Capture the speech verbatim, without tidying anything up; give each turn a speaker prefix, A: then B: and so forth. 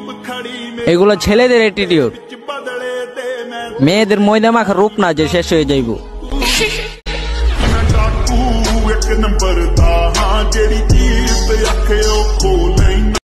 A: এগুলো ছেলেদের অ্যাটিটিউড, মেয়েদের ময়দা মাখা রূপ না যে শেষ হয়ে যাইব।